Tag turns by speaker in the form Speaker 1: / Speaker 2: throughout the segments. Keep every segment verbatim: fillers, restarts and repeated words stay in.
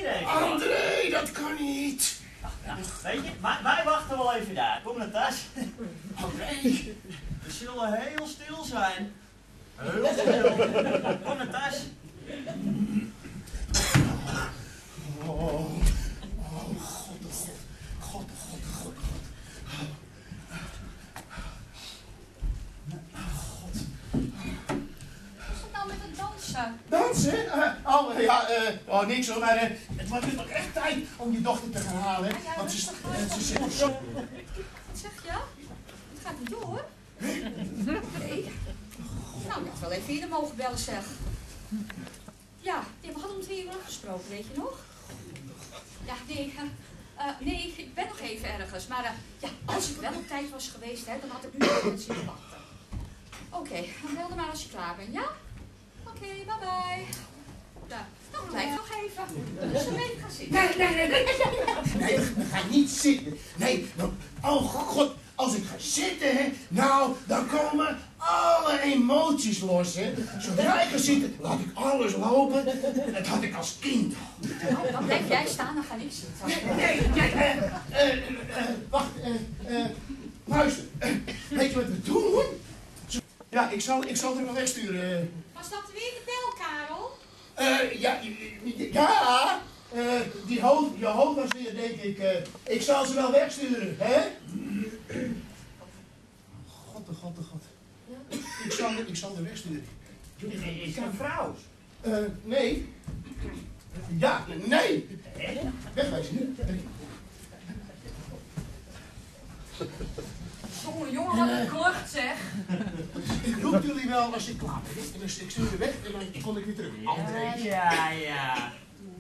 Speaker 1: even.
Speaker 2: André, dat kan niet.
Speaker 1: Nou, weet je, wij, wij wachten wel even daar. Kom naar thuis.
Speaker 2: André.
Speaker 1: We zullen heel stil zijn. Heel stil. Kom naar thuis.
Speaker 2: Oh, oh, god, god, god, god, god, god.
Speaker 3: Wat is het nou met het dansen?
Speaker 2: Dansen? Uh, oh, ja, uh, oh, niks hoor, maar uh, het wordt nog echt tijd om je dochter te gaan halen.
Speaker 3: Ja, ja,
Speaker 2: want ze,
Speaker 3: rustig,
Speaker 2: uh, ze zit zo...
Speaker 3: Wat zeg je? Het gaat niet door. Nee. Nou, je had wel even eerder mogen bellen, zeg. Ja, we hadden om twee uur afgesproken, weet je nog? Ja, nee, uh, uh, nee, ik ben nog even ergens. Maar uh, ja, als ik wel op tijd was geweest, hè, dan had ik nu nog mensen zitten wachten. Oké, okay, dan bel maar als je klaar bent, ja? Oké, okay, bye bye. Ja, nou, blijf nog even. Dus dan ben ik gaan zitten.
Speaker 2: Nee, nee, nee, nee, nee, nee, we gaan niet zitten. Nee, want, oh god, als ik ga zitten, hè, nou, dan komen alle emoties los, hè. Zodra ik ga zitten, laat ik alles lopen. Dat had ik als kind al.
Speaker 3: Nou, dan blijf jij staan, dan ga ik zitten.
Speaker 2: Nee, nee, nee, uh, uh, uh, uh, wacht, uh, uh, luister. Uh, weet je wat we doen? Ja, ik zal, ik zal er wel wegsturen.
Speaker 3: Was dat weer de bel, Karel?
Speaker 2: Uh, ja, ja, uh, die hoofd, je hoofd was weer, denk ik. Uh, ik zal ze wel wegsturen, hè? God, de god, de god. Ik zal, ik zal er wegsturen.
Speaker 1: Is er een vrouw?
Speaker 2: Uh, nee. Ja, nee. Wegwijzen.
Speaker 3: Jongen, jongen, wat een kort, zeg.
Speaker 2: Ik roep jullie wel als ik klaar ben. En dus ik stuur er weg en dan kom ik weer terug. André.
Speaker 1: Ja, ja.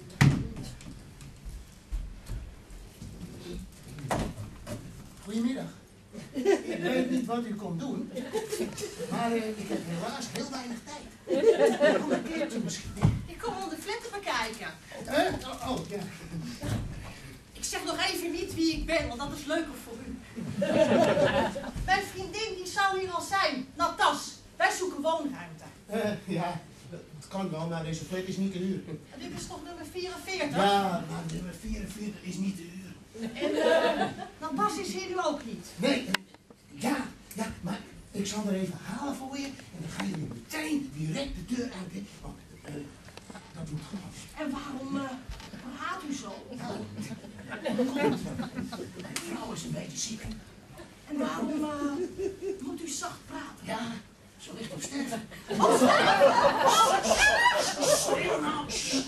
Speaker 2: Goedemiddag. Ik weet niet wat u komt doen, maar uh, ik heb helaas heel weinig tijd. Kom een keertje misschien.
Speaker 4: Ik kom om de flat te bekijken.
Speaker 2: Huh? Oh, oh, ja.
Speaker 4: Ik zeg nog even niet wie ik ben, want dat is leuker voor u. Mijn vriendin die zou hier al zijn. Natas, wij zoeken woonruimte.
Speaker 2: Uh, ja, dat kan wel, maar deze flat is niet te huur.
Speaker 4: En dit is toch nummer vierenveertig?
Speaker 2: Ja, maar nummer vierenveertig is niet te huur.
Speaker 4: En uh, Natas is hier nu ook niet.
Speaker 2: Nee, ja, ja, maar ik zal er even halen voor je en dan ga je weer meteen direct de deur uit. Hè. Want uh, dat moet gewoon.
Speaker 4: En waarom uh, praat u zo?
Speaker 2: Nou, mijn vrouw is een beetje ziek.
Speaker 4: En waarom uh, moet u zacht praten?
Speaker 2: Ja, zo ligt op sterven.
Speaker 4: Oh,
Speaker 2: Sorry, nou.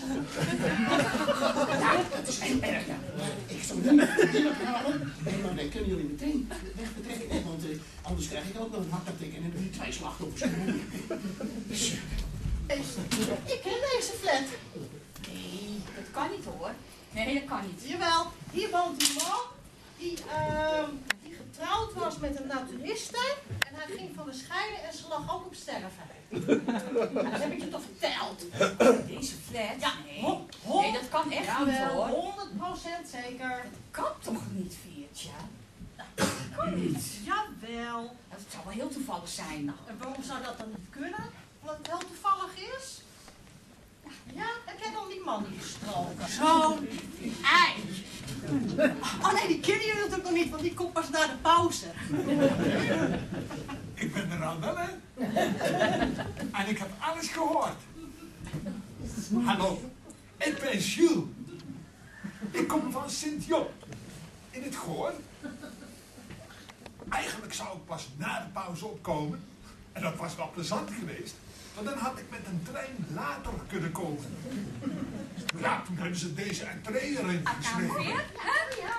Speaker 2: Ja, dat is heel erg, ja. Ik zal nu hier halen en dan kunnen jullie meteen wegbetrekken. Hè, want uh, anders krijg ik ook nog een hartattack en dan heb je twee slachtoffers. Dus,
Speaker 4: ik ken deze flat.
Speaker 3: Nee, dat kan niet hoor. Nee, dat kan niet.
Speaker 4: Jawel, hier woont een man die, uh, die getrouwd was met een naturiste. En hij ging van de scheiden en ze lag ook op sterven. Dat heb ik je toch verteld?
Speaker 3: Deze flat?
Speaker 4: Ja,
Speaker 3: Nee,
Speaker 4: ho,
Speaker 3: nee dat kan echt niet
Speaker 4: Jawel,
Speaker 3: hoor.
Speaker 4: honderd procent zeker.
Speaker 3: Dat kan toch niet, Veertje? Dat kan niet.
Speaker 4: Jawel.
Speaker 3: Dat zou wel heel toevallig zijn. Nou.
Speaker 4: En waarom zou dat dan niet kunnen? Omdat het heel toevallig is? Ja, ik heb al die man niet gesproken. Zo'n ei. Oh nee, die kennen jullie natuurlijk nog niet, want die komt pas na de pauze.
Speaker 5: Ik ben er al wel, hè? En ik heb alles gehoord. Hallo, ik ben Jules. Ik kom van Sint-Job in het Goor. Eigenlijk zou ik pas na de pauze opkomen. En dat was wel plezant geweest. Want dan had ik met een trein later kunnen komen. Ja, toen hebben ze deze entree erin gesneden.
Speaker 3: Weer? Hè? Ja.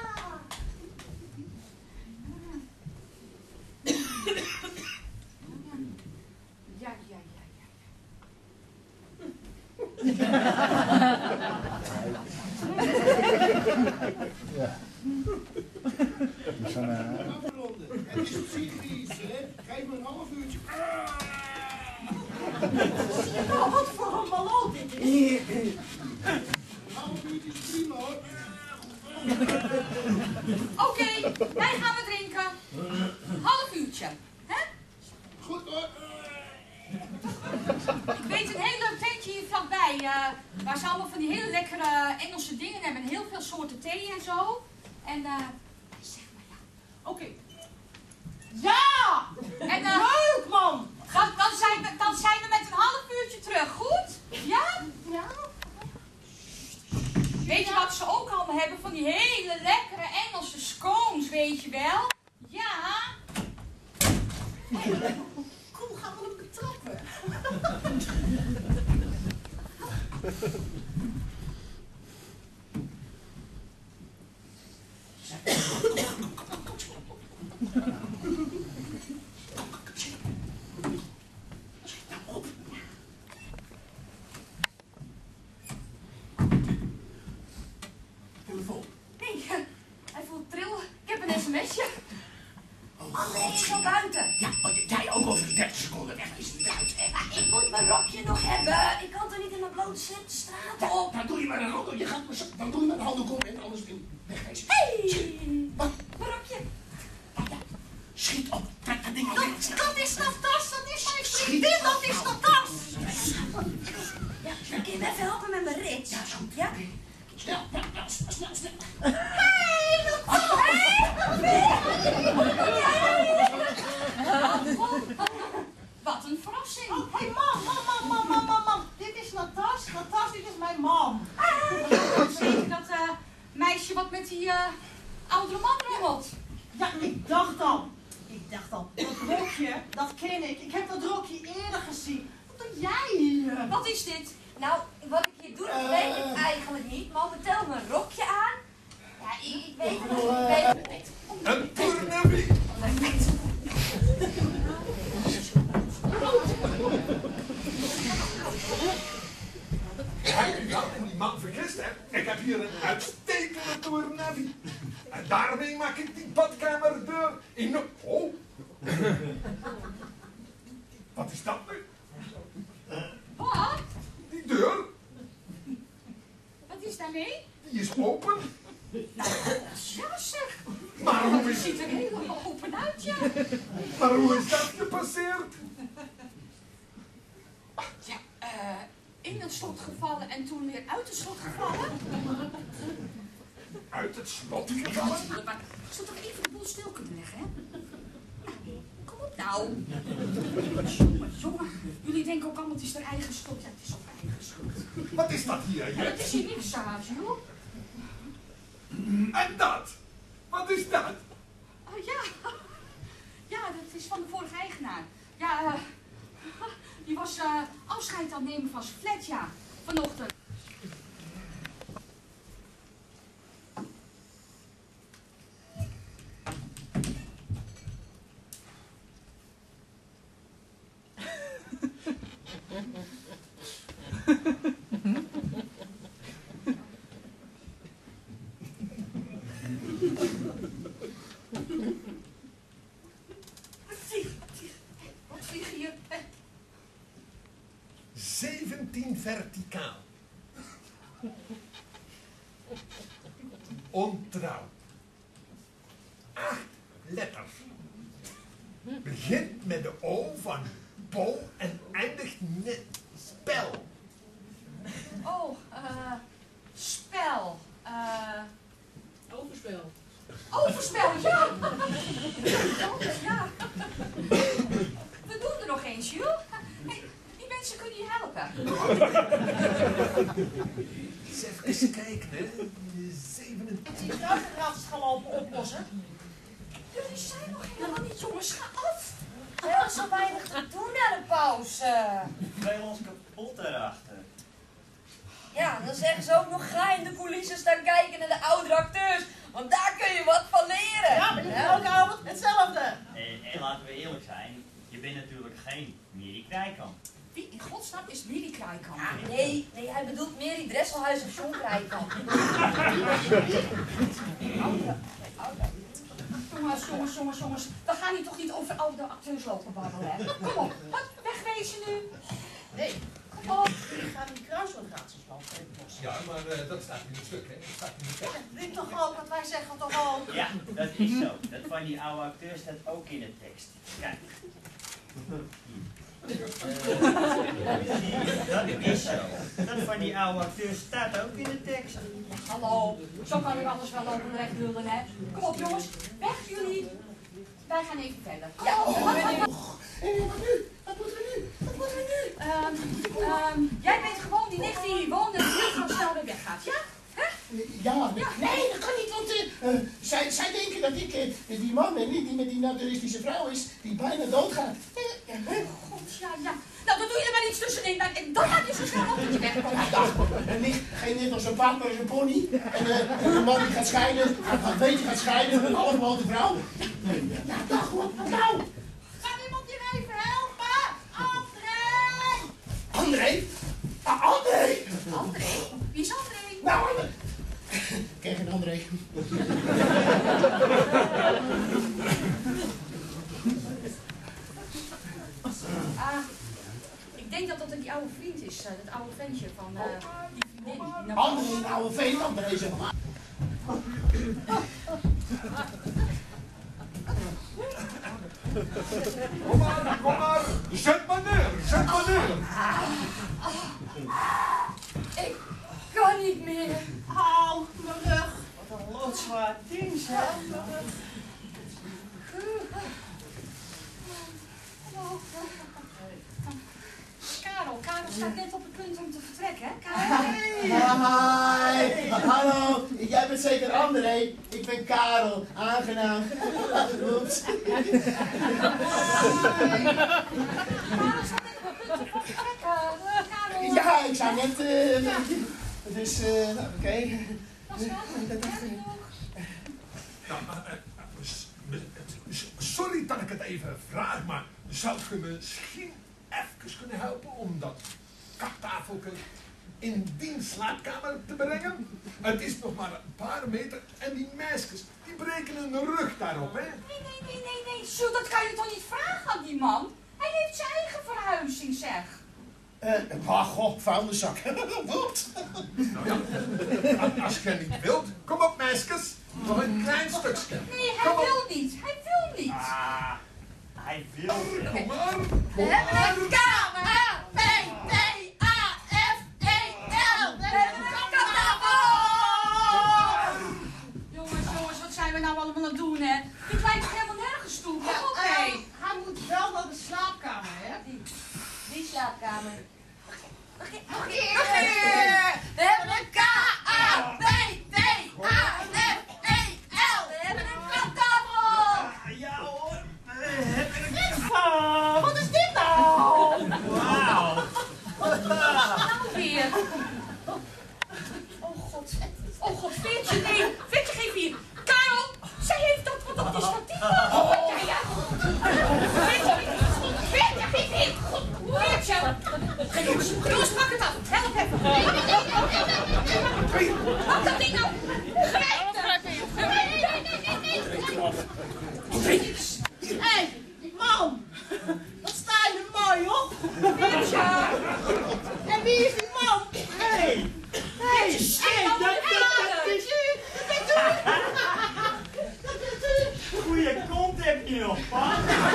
Speaker 3: Ja, ja, ja, ja.
Speaker 6: Ja. Die gaan, uh...
Speaker 2: afronden. Het is psychisch, hè? Geef me een half uurtje.
Speaker 4: Zie je nou wat voor een ballon dit is?
Speaker 2: Een half uurtje is prima, hoor.
Speaker 3: Oké, okay, wij gaan wat drinken. Half uurtje. Hè?
Speaker 2: Goed, hoor.
Speaker 3: Ik weet een heel leuk tentje hier vlakbij. Uh, waar ze allemaal van die hele lekkere Engelse dingen hebben. Heel veel soorten thee en zo. En eh, zeg maar ja.
Speaker 4: Oké. Ja!
Speaker 3: En, uh,
Speaker 4: Leuk, man!
Speaker 3: dan, dan, zijn we, dan zijn we met een half uurtje terug, goed? Ja?
Speaker 4: Ja?
Speaker 3: Weet je wat ze ook allemaal hebben? Van die hele lekkere Engelse scones, weet je wel? Ja.
Speaker 4: Kom, gaan we hem betrappen.
Speaker 2: Telefoon.
Speaker 3: Nee, hij voelt trillen. Ik heb een sms'je.
Speaker 2: Oh,
Speaker 3: Oh nee,
Speaker 2: god.
Speaker 3: is al buiten.
Speaker 2: Ja, want jij ook over dertig seconden weg is het eruit.
Speaker 3: Maar ik moet mijn rokje nog hebben. Ik kan toch niet in mijn blote slip de straat op.
Speaker 2: Dan doe je maar een handdoek. Je gaat maar zo. Dan doe je maar een handdoek om en anders wegwezen.
Speaker 3: Hey!
Speaker 2: Wat?
Speaker 3: Mijn rokje.
Speaker 2: Schiet op. Trek dat ding al
Speaker 4: Dat,
Speaker 2: weg.
Speaker 4: dat is dat tas, dat is mijn vriendin, dat is dat tas.
Speaker 3: Ja, kun je me even helpen met mijn rit?
Speaker 2: Ja, is goed.
Speaker 3: Ja?
Speaker 2: Oké. Snel, snel, snel, snel, snel.
Speaker 3: Hey, dat Wat een verrassing.
Speaker 4: Oh, hey, mam, mam, mam, mam, mam, mam, mam. Dit is Natas, Natas, dit is mijn mam.
Speaker 3: Zeker dat uh, meisje wat met die uh, oudere man rommelt.
Speaker 4: Ja, ik dacht al. Ik dacht al, dat rokje, dat ken ik. Ik heb dat rokje eerder gezien. Wat doe jij hier?
Speaker 3: Wat is dit? Nou, wat ik hier doe, dat weet ik eigenlijk niet. Momenteel mijn rokje aan. Ja, ik, ik weet het niet. Ik weet het niet.
Speaker 5: Een tournee. Heb je jou en die man vergist, hè? Ik heb hier een uitstekende tournee. En daarmee maak ik die badkamerdeur in de... Oh. Wat is dat nu?
Speaker 3: Wat?
Speaker 5: Die deur,
Speaker 3: Wat is daarmee?
Speaker 5: die is open.
Speaker 3: Nou, ja zeg.
Speaker 5: Maar hoe
Speaker 3: Het
Speaker 5: is,
Speaker 3: ziet er helemaal open uit, ja.
Speaker 5: maar hoe is dat gepasseerd?
Speaker 3: Ja, eh, in het slot gevallen en toen weer uit het slot gevallen.
Speaker 5: Uit het slot gevallen?
Speaker 3: Maar ik zou toch even de boel stil kunnen leggen, hè? Kom op nou. Jongen, jongen, jullie denken ook allemaal het is haar eigen schuld. Ja, het is ook haar eigen schuld.
Speaker 5: Wat is dat hier,
Speaker 3: Ja, dat
Speaker 5: Jet?
Speaker 3: is hier niks aan, joh.
Speaker 5: En dat? Wat is dat?
Speaker 3: Oh ja. Ja, dat is van de vorige eigenaar. Ja, eh, die was eh, afscheid aan het nemen van zijn flat, ja. Vanochtend. Wat vliegt, wat vliegt, wat vliegt hier? Eh,
Speaker 5: zeventien verticaal. Ontrouw. Acht letters. Begint met de O van Bo en eindigt met spel.
Speaker 3: Oh, eh, spel. eh
Speaker 4: Overspel.
Speaker 3: Overspel, ja. Ja. We doen er nog eens, joh. Hey, die mensen kunnen je helpen.
Speaker 5: Eens even kijken, hè. zevenentwintig.
Speaker 4: Die kruidenraadsels gaan lopen oplossen.
Speaker 3: Jullie zijn nog helemaal niet, jongens. Ga af. Er is zo weinig te doen na de pauze.
Speaker 1: Speel ons kapot daarachter.
Speaker 7: Ja, dan zeggen ze ook nog ga in de coulissen staan kijken naar de oudere acteurs. Want daar kun je wat van leren.
Speaker 4: Ja, maar elke avond hetzelfde.
Speaker 1: En, en laten we eerlijk zijn, je bent natuurlijk geen Miri Krijkamp.
Speaker 3: Wie in godsnaam is Miri Krijkamp?
Speaker 7: Ja, nee, nee, hij bedoelt Mary Dresselhuis of John Krijkamp.
Speaker 3: Jongens, jongens, jongens, jongens. We gaan hier toch niet over oude acteurs lopen babbelen, hè? Kom op, wat? Wegwezen nu.
Speaker 4: Nee,
Speaker 3: Kom op.
Speaker 4: ik ga die kruidenraadsels lopen oplossen.
Speaker 5: Ja, maar uh, dat staat in het stuk, hè. Dat staat in het stuk.
Speaker 4: Weet toch ook wat wij zeggen toch ook?
Speaker 1: Ja, dat is zo. Dat van die oude acteurs staat ook in de tekst. Kijk. Dat is zo. Dat van die oude acteur staat ook in de tekst.
Speaker 3: Hallo, zo kan ik alles wel over recht lullen, hè. Kom op jongens, weg jullie. Wij gaan even verder. Ja, wat gaan we nu?
Speaker 2: Wat moeten we nu? Wat moeten we nu?
Speaker 3: Ehm, ehm, jij bent gewoon die nicht die hier woont en heel gaan snel weer weggaat, ja? Hè?
Speaker 2: Ja, nee, nee, dat kan niet, want uh, uh, zij, zij denken dat ik uh, die man ben, die met die naturistische vrouw is, die bijna doodgaat. Uh, uh,
Speaker 3: God, ja, ja. Nou, dan doe je er maar iets tussenin, maar dan gaat je zo snel mogelijk wegkomen.
Speaker 2: Ja, dag, een nicht, geen nicht als een paard, maar als een pony. En uh, een man die gaat scheiden, een beetje gaat scheiden, een allergrote vrouw. Ja, dag, wat nou?
Speaker 4: Kan iemand je even helpen? André!
Speaker 2: André? Ah, André!
Speaker 3: André? Wie is André?
Speaker 2: Nou, André. Ken geen André.
Speaker 3: Ah, ik denk dat dat die oude vriend is, uh, dat oude ventje van uh, die vriendin. Die nou-
Speaker 2: André, een oude veen, André, zeg maar.
Speaker 5: Kom maar, kom maar. Zet maar neer, zet maar neer.
Speaker 3: Ik kan niet meer.
Speaker 4: Au, mijn rug.
Speaker 1: Wat een loodzwaar ding, zeg.
Speaker 3: Karel, Karel staat net op het punt om te vertrekken, hè? Karel?
Speaker 2: Hi, hallo, jij bent zeker André. Ik ben Karel, aangenaam. Oeps.
Speaker 3: Karel staat net op het punt om te vertrekken. Karel.
Speaker 2: Ja, ik zei net, uh, dus, uh, nou, oké. Okay.
Speaker 3: Pascal, heb je nog?
Speaker 5: Nou, uh, uh, s- s- sorry dat ik het even vraag, maar zou je misschien even kunnen helpen om dat kaptafeltje in die slaapkamer te brengen? Het is nog maar een paar meter en die meisjes, die breken hun rug daarop, hè?
Speaker 3: Nee, nee, nee, nee, nee. Zo, dat kan je toch niet vragen aan die man? Hij heeft zijn eigen verhuizing, zeg.
Speaker 2: Eh, uh, wacht, goh, vuilniszak. Woept.
Speaker 5: Nou ja, als je niet wilt, kom op meisjes, nog een klein stukje.
Speaker 3: Nee, hij
Speaker 5: Kom op.
Speaker 3: wil niet. Hij wil niet.
Speaker 1: Ah, hij wil.
Speaker 5: Kom maar,
Speaker 3: We
Speaker 5: kom
Speaker 3: hebben
Speaker 5: maar.
Speaker 3: een kamer. A, B, T, A, F, E, L. We hebben een kaptafel. Jongens, jongens, wat zijn we nou allemaal aan het doen, hè? Dit lijkt toch helemaal nergens toe. Kom op, hé.
Speaker 4: Hey, hij moet wel naar de slaapkamer, hè?
Speaker 7: Die, die slaapkamer.
Speaker 3: Nog een keer. We hebben een K, A, B, T, A, F, E, L. We hebben een kaptafel.
Speaker 1: Ah, ja hoor, we hebben een kaptafel.
Speaker 4: Wat is dit nou?
Speaker 1: Wauw.
Speaker 3: Nou weer. Oh god. Oh god, Veertje, nee. Veertje, geef hier. Karel, zij heeft dat wat op die statief. Ja, ja. Veertje, Veertje, geef hier. Veertje. Jongens, jongens, pak het af. Help even. Pak dat ding nou. Grijp er. Nee, nee, nee, nee, nee.
Speaker 4: Hé, hey, man! Wat sta je er mooi op?
Speaker 3: Veertje.
Speaker 4: En wie is die man?
Speaker 1: Hé, hey,
Speaker 4: Hé,
Speaker 3: Hey, dat, dat, dat
Speaker 1: is goeie kont heb je nog, pa.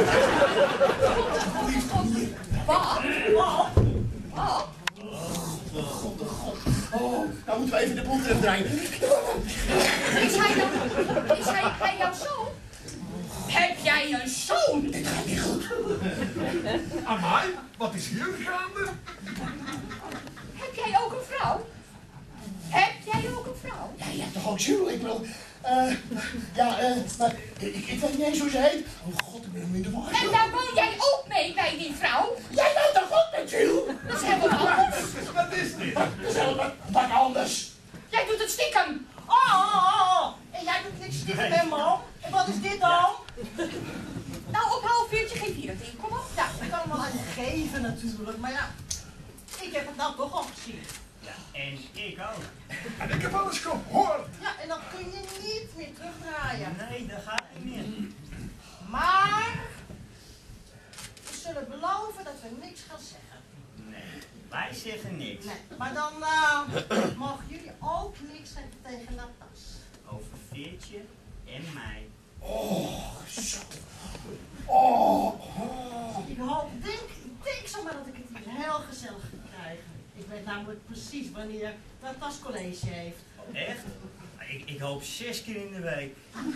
Speaker 3: Wat? Wat? Wat?
Speaker 2: God, oh god. Oh, nou moeten we even de boel terugdraaien.
Speaker 3: Is hij dan, is hij, hij jouw zoon? Heb jij een zoon?
Speaker 2: Dit gaat niet goed.
Speaker 5: Amai, wat is hier gaande?
Speaker 3: Heb jij ook een vrouw? Heb jij ook een vrouw?
Speaker 2: Ja, je hebt toch ook Jules? Ik wil... eh ja, eh, maar ik, ik weet niet eens hoe ze heet. Oh god, ik ben hem in de war.
Speaker 3: En daar woon jij ook mee bij die vrouw?
Speaker 2: Jij woont toch ook met Jules?
Speaker 3: Dat is helemaal anders.
Speaker 5: Wat is dit?
Speaker 2: Dat is helemaal wat anders.
Speaker 3: Jij doet het stiekem.
Speaker 4: Oh, oh, oh. En jij doet niks stiekem, hè, man? En wat is dit dan?
Speaker 3: Nou, op half veertje, geef hier dat ding. Kom op. Ja.
Speaker 4: Ik kan hem wel even geven natuurlijk, maar ja, ik heb het nou toch al gezien.
Speaker 1: Ja, en ik ook.
Speaker 5: En ik heb alles gehoord.
Speaker 4: Ja, en dan kun je niet meer terugdraaien.
Speaker 1: Nee, dat gaat niet meer.
Speaker 4: Maar we zullen beloven dat we niks gaan zeggen.
Speaker 1: Nee, wij zeggen niks.
Speaker 4: Nee, maar dan uh, mogen jullie ook niks zeggen tegen Natas.
Speaker 1: Over Veertje en mij.
Speaker 2: Oh, zo. Oh, oh.
Speaker 4: Ik hoop, denk, denk zomaar dat ik het hier heel gezellig ga krijgen. Ik weet namelijk precies wanneer dat tascollege heeft.
Speaker 1: Echt? Ik, ik hoop zes keer in de week.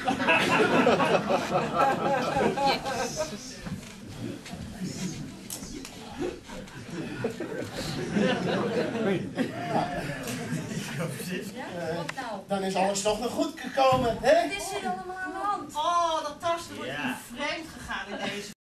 Speaker 3: Ja, wat nou?
Speaker 2: Dan is alles toch nog goed gekomen, hè?
Speaker 3: Wat is er allemaal aan de hand?
Speaker 4: Oh, dat tas wordt
Speaker 1: Ja.
Speaker 4: ja. vreemd gegaan in deze